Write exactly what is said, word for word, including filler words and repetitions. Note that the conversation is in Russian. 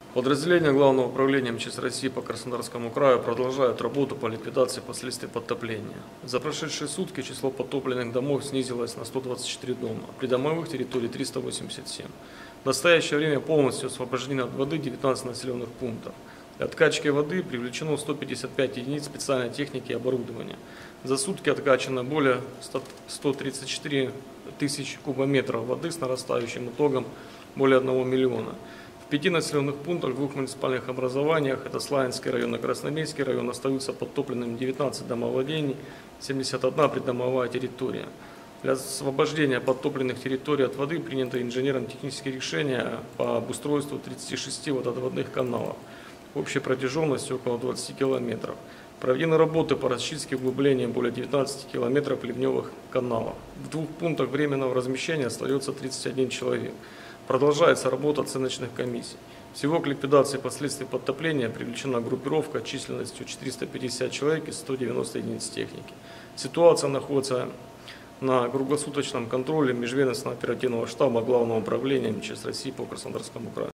Подразделения Главного управления МЧС России по Краснодарскому краю продолжают работу по ликвидации последствий подтопления. За прошедшие сутки число подтопленных домов снизилось на сто двадцать четыре дома, придомовых территорий триста восемьдесят семь. В настоящее время полностью освобождены от воды девятнадцать населенных пунктов. Для откачки воды привлечено сто пятьдесят пять единиц специальной техники и оборудования. За сутки откачано более ста тридцати четырёх тысяч кубометров воды с нарастающим итогом более одного миллиона. В пяти населенных пунктах, двух муниципальных образованиях, это Славянский район и Красноармейский район, остаются подтопленными девятнадцать домовладений, семьдесят одна придомовая территория. Для освобождения подтопленных территорий от воды принято инженерно-технические решения по обустройству тридцати шести водоотводных каналов общей протяженностью около двадцати километров. Проведены работы по расчистке углубления более девятнадцати километров ливневых каналов. В двух пунктах временного размещения остается тридцать один человек. Продолжается работа оценочных комиссий. Всего к ликвидации последствий подтопления привлечена группировка численностью четыреста пятьдесят человек и сто девяносто единиц техники. Ситуация находится на круглосуточном контроле Межведомственного оперативного штаба Главного управления МЧС России по Краснодарскому краю.